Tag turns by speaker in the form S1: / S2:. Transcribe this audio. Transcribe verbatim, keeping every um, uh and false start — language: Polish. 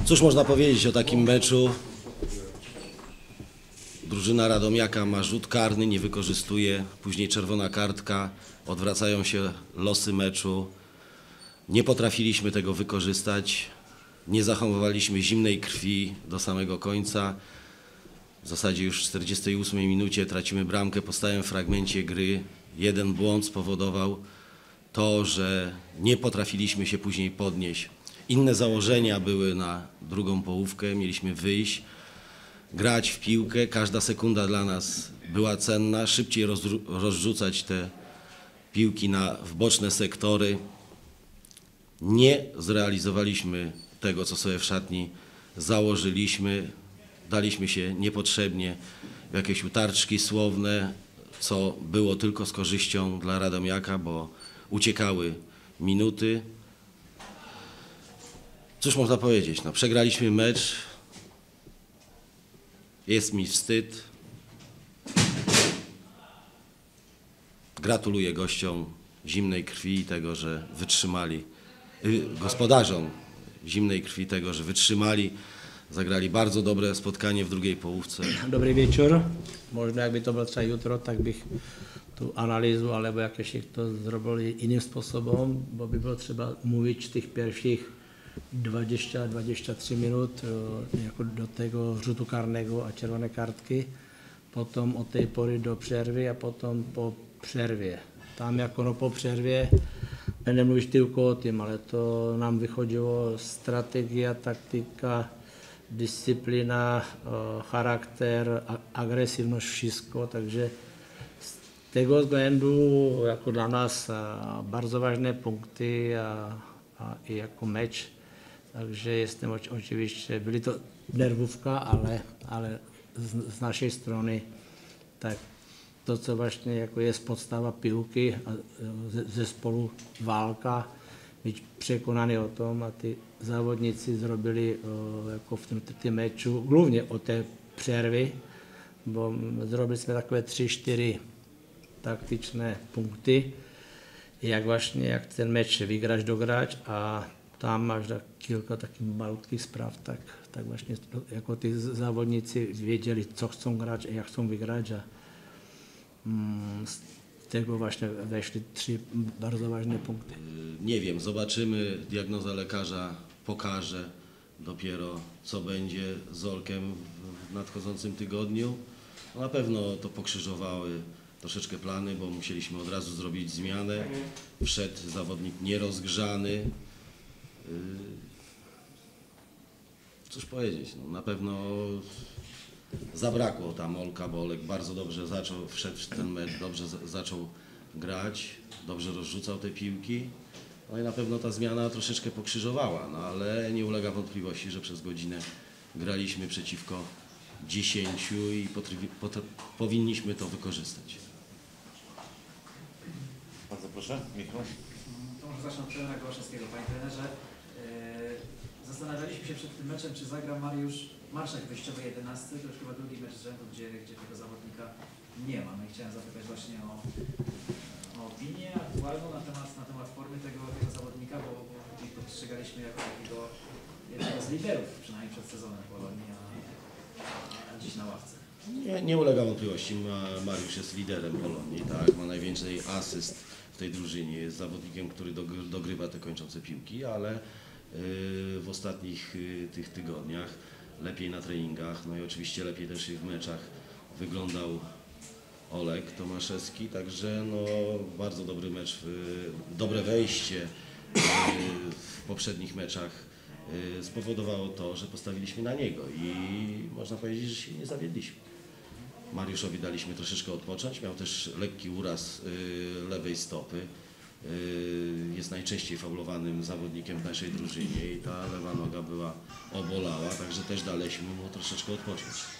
S1: Cóż można powiedzieć o takim meczu? Drużyna Radomiaka ma rzut karny, nie wykorzystuje, później czerwona kartka, odwracają się losy meczu. Nie potrafiliśmy tego wykorzystać, nie zachowywaliśmy zimnej krwi do samego końca. W zasadzie już w czterdziestej ósmej minucie tracimy bramkę po stałym fragmencie gry. Jeden błąd spowodował to, że nie potrafiliśmy się później podnieść. Inne założenia były na drugą połówkę, mieliśmy wyjść, grać w piłkę, każda sekunda dla nas była cenna, szybciej rozrzucać te piłki na, w boczne sektory. Nie zrealizowaliśmy tego, co sobie w szatni założyliśmy, daliśmy się niepotrzebnie w jakieś utarczki słowne, co było tylko z korzyścią dla Radomiaka, bo uciekały minuty. Cóż można powiedzieć, no, przegraliśmy mecz, jest mi wstyd. Gratuluję gościom zimnej krwi i tego, że wytrzymali, y, gospodarzom zimnej krwi tego, że wytrzymali, zagrali bardzo dobre spotkanie w drugiej połówce.
S2: Dobrý wieczór. Možno jakby to bylo třeba jutro, tak bych tu analýzu alebo jakoś to zrobili iným spôsobom, bo by bylo třeba mluvit z těch pierwszych dvacet až dvacet tři minut jako do tego rzutu karného a červené kartky, potom od té pory do přervy a potom po přervě. Tam jako no po přervě nemluvíš ty o tím, ale to nám vychodilo strategia, taktika, disciplína, charakter, agresivnost, wszystko, takže z tego względu jako dla nas bardzo ważne punkty a, a i jako mecz. Takže jestem oczywiście, byli to nervówka, ale, ale z, z naszej strony tak to, co właśnie jako jest podstawa piłky a zespolu válka, být překonaný o tom a ty závodníci zrobili o, jako v tom tým meču, hlavně o té přervy, bo zrobili jsme takové tři, čtyři taktičné punkty, jak vlastně, jak ten meč vygrač, dograč a tam máš kilka takých malutkých zpráv, tak, tak vlastně jako ty závodníci věděli, co chcou hrát a jak chcou vygrát a mm, z tego właśnie weszli trzy bardzo ważne punkty.
S1: Nie wiem, zobaczymy, diagnoza lekarza pokaże dopiero, co będzie z Olkiem w nadchodzącym tygodniu. No na pewno to pokrzyżowały troszeczkę plany, bo musieliśmy od razu zrobić zmianę. Wszedł zawodnik nierozgrzany. Cóż powiedzieć, no, na pewno zabrakło tam Olka, bo Olek bardzo dobrze zaczął, wszedł w ten mecz, dobrze zaczął grać, dobrze rozrzucał te piłki. No i na pewno ta zmiana troszeczkę pokrzyżowała, no ale nie ulega wątpliwości, że przez godzinę graliśmy przeciwko dziesięciu i powinniśmy to wykorzystać.
S3: Bardzo proszę, Michał.
S4: To może zacznę od trenera Gołaszewskiego. Panie trenerze, yy, zastanawialiśmy się przed tym meczem, czy zagra Mariusz Marszak wyjściowy jedenasty, to już chyba drugi mecz z rzędu, gdzie, gdzie tego zawodnika nie ma. No i chciałem zapytać właśnie o, o opinię aktualną na temat, na temat formy tego, tego zawodnika, bo, bo postrzegaliśmy jako takiego jednego z liderów, przynajmniej przed sezonem Polonii, a, a dziś na ławce.
S1: Nie, nie ulega wątpliwości, Mariusz jest liderem Polonii, tak? Ma najwięcej asyst w tej drużynie, jest zawodnikiem, który dogrywa te kończące piłki, ale w ostatnich tych tygodniach lepiej na treningach, no i oczywiście lepiej też i w meczach wyglądał Olek Tomaszewski, także no bardzo dobry mecz, dobre wejście w poprzednich meczach spowodowało to, że postawiliśmy na niego i można powiedzieć, że się nie zawiedliśmy. Mariuszowi daliśmy troszeczkę odpocząć, miał też lekki uraz lewej stopy. Jest najczęściej faulowanym zawodnikiem w naszej drużynie i ta lewa noga była obolała, także też daliśmy mu troszeczkę odpocząć.